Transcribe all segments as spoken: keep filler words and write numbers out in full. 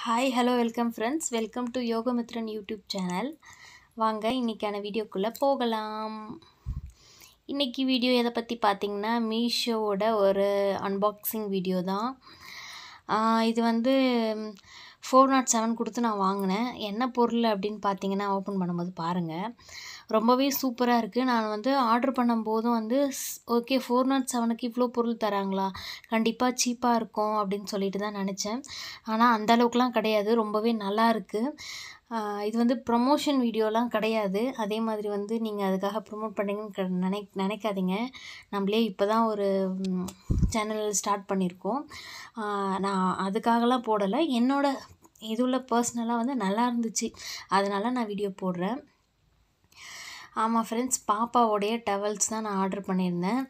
Hi, hello, welcome friends. Welcome to Yogamitran YouTube channel. வாங்க இன்னைக்கான வீடியோக்குள்ள போகலாம். இன்னைக்கு வீடியோ எதை பற்றி பார்த்தீங்கன்னா மீஷோவோட ஒரு அன்பாக்சிங் வீடியோ தான். இது வந்து ஃபோர் நாட் செவன் கொடுத்து நான் வாங்கினேன். என்ன பொருள் அப்படின்னு பார்த்தீங்கன்னா ஓப்பன் பண்ணும்போது பாருங்கள், ரொம்பவே சூப்பராக இருக்குது. நான் வந்து ஆர்டர் பண்ணும்போதும் வந்து ஓகே ஃபோர் நாட் செவனுக்கு இவ்வளோ பொருள் தராங்களா, கண்டிப்பாக சீப்பாக இருக்கும் அப்படின்னு சொல்லிட்டு தான் நினச்சேன். ஆனால் அந்தளவுக்குலாம் கிடையாது, ரொம்பவே நல்லா இருக்குது. இது வந்து ப்ரமோஷன் வீடியோலாம் கிடையாது. அதே மாதிரி வந்து நீங்கள் அதுக்காக ப்ரொமோட் பண்ணிங்கன்னு நினை நினைக்காதீங்க நம்மளே இப்போ தான் ஒரு சேனல் ஸ்டார்ட் பண்ணியிருக்கோம். நான் அதுக்காகலாம் போடலை, என்னோடய இதுள்ள பர்சனலாக வந்து நல்லா இருந்துச்சு, அதனால் நான் வீடியோ போடுறேன். ஆமாம் ஃப்ரெண்ட்ஸ், பாப்பாவோடைய டவல்ஸ் தான் நான் ஆர்டர் பண்ணியிருந்தேன்.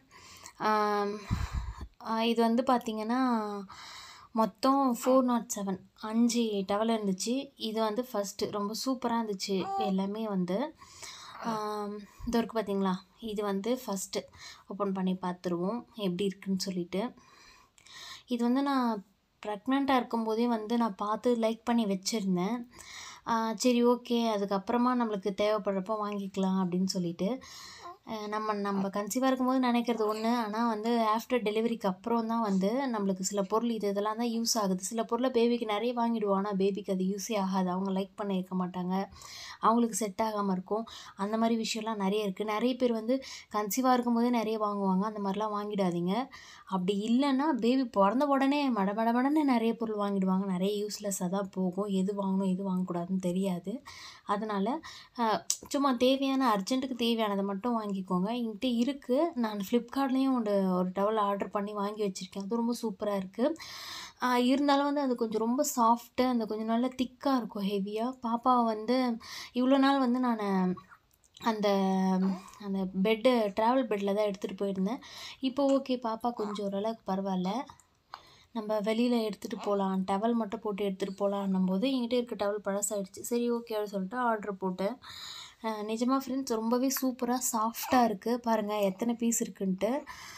இது வந்து பார்த்திங்கன்னா மொத்தம் ஃபோர் நாட் செவன் அஞ்சு டவல் இருந்துச்சு. இது வந்து ஃபஸ்ட்டு ரொம்ப சூப்பராக இருந்துச்சு எல்லாமே. வந்து இது இருக்குது பார்த்திங்களா, இது வந்து ஃபஸ்ட்டு ஓப்பன் பண்ணி பார்த்துருவோம் எப்படி இருக்குன்னு சொல்லிட்டு. இது வந்து நான் ப்ரெக்னெண்ட்டாக இருக்கும்போதே வந்து நான் பார்த்து லைக் பண்ணி வச்சுருந்தேன். சரி ஓகே அதுக்கப்புறமா நம்மளுக்கு தேவைப்படுறப்போ வாங்கிக்கலாம் அப்படின்னு சொல்லிட்டு. நம்ம நம்ம கன்சீவாக இருக்கும்போது நினைக்கிறது ஒன்று, ஆனால் வந்து ஆஃப்டர் டெலிவரிக்கு அப்புறம் தான் வந்து நம்மளுக்கு சில பொருள் இது இதெல்லாம் தான் யூஸ் ஆகுது. சில பொருளை பேபிக்கு நிறைய வாங்கிடுவோம், ஆனால் பேபிக்கு அது யூஸே ஆகாது, அவங்க லைக் பண்ண இருக்க மாட்டாங்க, அவங்களுக்கு செட் ஆகாமல் இருக்கும். அந்த மாதிரி விஷயம்லாம் நிறைய இருக்குது. நிறைய பேர் வந்து கன்சீவாக இருக்கும்போதே நிறைய வாங்குவாங்க, அந்த மாதிரிலாம் வாங்கிடாதீங்க. அப்படி இல்லைன்னா பேபி பிறந்த உடனே மட மட மடன்னு நிறைய பொருள் வாங்கிடுவாங்க, நிறைய யூஸ்லெஸ்ஸாக தான் போகும். எது வாங்கணும் எது வாங்கக்கூடாதுன்னு தெரியாது. அதனால் சும்மா தேவையான அர்ஜென்ட்டுக்கு தேவையானதை மட்டும் வாங்கிக்கோங்க. என்கிட்ட இருக்குது, நான் ஃப்ளிப்கார்ட்லேயும் ஒரு ஒரு டவல் ஆர்டர் பண்ணி வாங்கி வச்சுருக்கேன், அது ரொம்ப சூப்பராக இருக்குது. இருந்தாலும் வந்து அது கொஞ்சம் ரொம்ப சாஃப்ட்டு, அந்த கொஞ்சம் நல்லா திக்காக இருக்கும், ஹெவியாக. பாப்பாவை வந்து இவ்வளோ நாள் வந்து நான் அந்த அந்த பெட்டு ட்ராவல் பெட்டில் தான் எடுத்துகிட்டு போயிருந்தேன். இப்போ ஓகே பாப்பா கொஞ்சம் ஓரளவுக்கு பரவாயில்ல, நம்ம வெளியில் எடுத்துகிட்டு போகலாம், டவல் மட்டும் போட்டு எடுத்துகிட்டு போகலான்னும் போது என்கிட்ட இருக்க டவல் பழசாயிடுச்சு. சரி ஓகே அப்படின்னு சொல்லிட்டு ஆர்டர் போட்டேன். நிஜமாக ஃப்ரெண்ட்ஸ் ரொம்பவே சூப்பராக சாஃப்டாக இருக்குது. பாருங்கள் எத்தனை பீஸ் இருக்குன்ட்டு.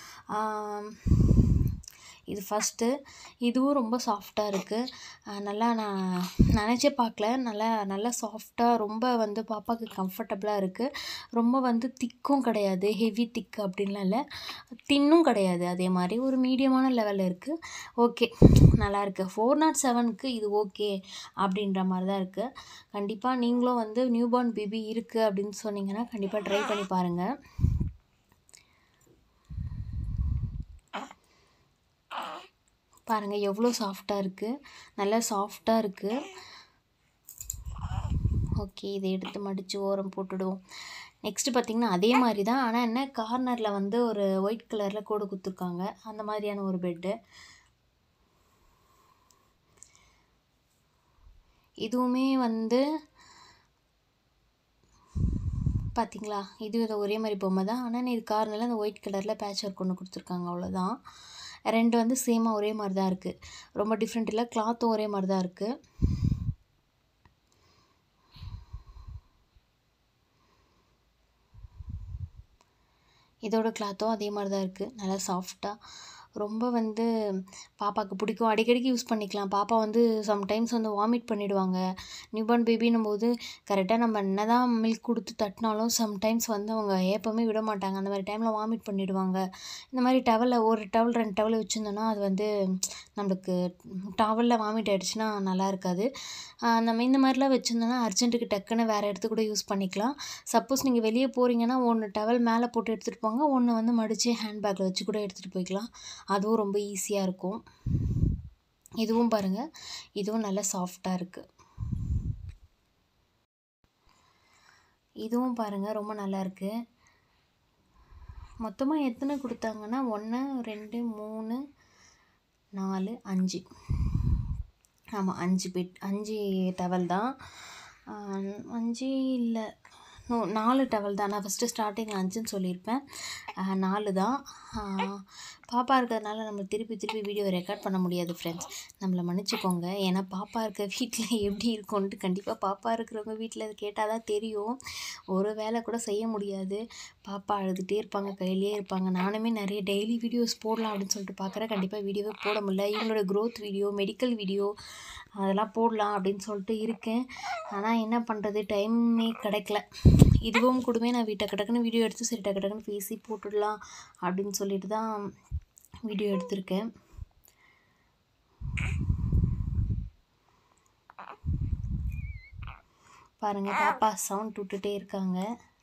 இது ஃபஸ்ட்டு, இதுவும் ரொம்ப சாஃப்டாக இருக்குது. நல்லா நான் நினச்சே பார்க்கல, நல்லா நல்லா சாஃப்டாக ரொம்ப வந்து பாப்பாவுக்கு கம்ஃபர்டபுளாக இருக்குது. ரொம்ப வந்து திக்கும் கிடையாது, ஹெவி திக் அப்படின்லாம் இல்லை, தின்னும் கிடையாது, அதே மாதிரி ஒரு மீடியமான லெவலில் இருக்குது. ஓகே நல்லாயிருக்கு. ஃபோர் நாட் செவனுக்கு இது ஓகே அப்படின்ற மாதிரி தான் இருக்குது. கண்டிப்பாக நீங்களும் வந்து நியூபார்ன் பேபி இருக்குது அப்படின்னு சொன்னீங்கன்னா கண்டிப்பாக ட்ரை பண்ணி பாருங்கள். பாருங்கள் எவ்வளோ சாஃப்டாக இருக்குது, நல்லா சாஃப்டாக இருக்குது. ஓகே இதை எடுத்து மடித்து ஓரம் போட்டுடுவோம். நெக்ஸ்ட்டு பார்த்திங்கன்னா அதே மாதிரி தான், ஆனால் என்ன கார்னரில் வந்து ஒரு ஒயிட் கலரில் கோடு கொடுத்துருக்காங்க, அந்த மாதிரியான ஒரு பெட்டு. இதுவுமே வந்து பார்த்திங்களா, இது இதை ஒரே மாதிரி பொம்மை தான், ஆனால் இது கார்னரில் அந்த ஒயிட் கலரில் பேட்ச் ஒர்க் ஒன்று கொடுத்துருக்காங்க, அவ்வளோதான். ரெண்டு வந்து சேமாக ஒரே மாதிரி தான் இருக்குது, ரொம்ப டிஃப்ரெண்ட் இல்லை. கிளாத்தும் ஒரே மாதிரி தான் இருக்குது. இதோட கிளாத்தும் அதே மாதிரி தான் இருக்குது, நல்லா சாஃப்டாக, ரொம்ப வந்து பாப்பாவுக்கு பிடிக்கும், அடிக்கடிக்கு யூஸ் பண்ணிக்கலாம். பாப்பா வந்து சம்டைம்ஸ் வந்து வாமிட் பண்ணிவிடுவாங்க. நியூபார்ன் பேபின்னும் போது கரெக்டாக நம்ம என்ன தான் மில்க் கொடுத்து தட்டினாலும் சம்டைம்ஸ் வந்து அவங்க ஏப்பமே விட மாட்டாங்க, அந்த மாதிரி டைமில் வாமிட் பண்ணிவிடுவாங்க. இந்த மாதிரி டவலில் ஒரு டவல் ரெண்டு டவல் வச்சுருந்தோன்னா அது வந்து நம்மளுக்கு டவலில் வாமிட் ஆகிடுச்சுன்னா நல்லா இருக்காது. நம்ம இந்த மாதிரிலாம் வச்சுருந்தோன்னா அர்ஜென்ட்டுக்கு டக்குன்னு வேறு இடத்து கூட யூஸ் பண்ணிக்கலாம். சப்போஸ் நீங்கள் வெளியே போகிறீங்கன்னா ஒன்று டவல் மேலே போட்டு எடுத்துகிட்டு போங்க, ஒன்று வந்து மடித்து ஹேண்ட்பேக்கில் வச்சு கூட எடுத்துகிட்டு போய்க்கலாம், அதுவும் ரொம்ப ஈஸியாக இருக்கும். இதுவும் பாருங்கள், இதுவும் நல்லா சாஃப்டாக இருக்குது. இதுவும் பாருங்கள் ரொம்ப நல்லாயிருக்கு. மொத்தமாக எத்தனை கொடுத்தாங்கன்னா ஒன்று ரெண்டு மூணு நாலு அஞ்சு, ஆமாம் அஞ்சு பெட் அஞ்சு டவல் தான். அஞ்சு இல்லை நாலு டவல் தான், நான் ஃபஸ்ட்டு ஸ்டார்டிங்கில் அஞ்சுன்னு சொல்லியிருப்பேன், நாலு தான். பாப்பா இருக்கிறதுனால நம்ம திருப்பி திருப்பி வீடியோ ரெக்கார்ட் பண்ண முடியாது ஃப்ரெண்ட்ஸ், நம்மளை மன்னிச்சிக்கோங்க. ஏன்னா பாப்பா இருக்க வீட்டில் எப்படி இருக்கும்ன்ட்டு கண்டிப்பாக பாப்பா இருக்கிறவங்க வீட்டில் அது கேட்டால் தான் தெரியும். ஒரு வேலை கூட செய்ய முடியாது, பாப்பா அழுதுகிட்டே இருப்பாங்க, கையிலே இருப்பாங்க. நானுமே நிறைய டெய்லி வீடியோஸ் போடலாம் அப்படின்னு சொல்லிட்டு பார்க்குறேன், கண்டிப்பாக வீடியோவே போட முடியல. இவங்களோட க்ரோத் வீடியோ, மெடிக்கல் வீடியோ அதெல்லாம் போடலாம் அப்படின்னு சொல்லிட்டு இருக்கேன். ஆனால் என்ன பண்ணுறது, டைமே கிடைக்கல. இதுவும் கூடவே நான் வீட்டை டக்குன்னு வீடியோ எடுத்து சரி டக்கு டக்குன்னு பேசி போட்டுடலாம் அப்படின்னு சொல்லிட்டு தான் வீடியோ எடுத்திருக்கேன். பாருங்கள், பாப்பா சவுண்ட் விட்டுட்டே இருக்காங்க.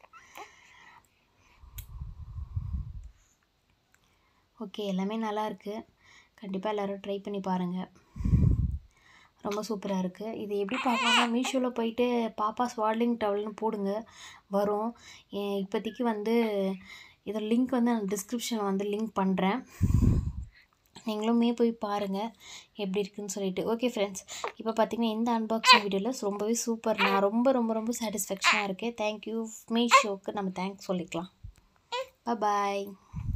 ஓகே, எல்லாமே நல்லாயிருக்கு. கண்டிப்பாக எல்லோரும் ட்ரை பண்ணி பாருங்கள், ரொம்ப சூப்பராக இருக்குது. இது எப்படி பார்க்கணுன்னா மீஷோவில் போயிட்டு பாப்பா ஸ்வாட்லிங் டவல்னு போடுங்க, வரும். இப்போதைக்கு வந்து இதோட லிங்க் வந்து நான் டிஸ்கிரிப்ஷனில் வந்து லிங்க் பண்ணுறேன், நீங்களுமே போய் பாருங்கள் எப்படி இருக்குதுன்னு சொல்லிட்டு. ஓகே ஃப்ரெண்ட்ஸ், இப்போ பார்த்தீங்கன்னா இந்த அன்பாக்சிங் வீடியோவில் ரொம்பவே சூப்பர், நான் ரொம்ப ரொம்ப ரொம்ப சாட்டிஸ்ஃபேக்ஷனாக இருக்கேன். தேங்க்யூ மீஷோவுக்கு நம்ம தேங்க்ஸ் சொல்லிக்கலாம். பாய்.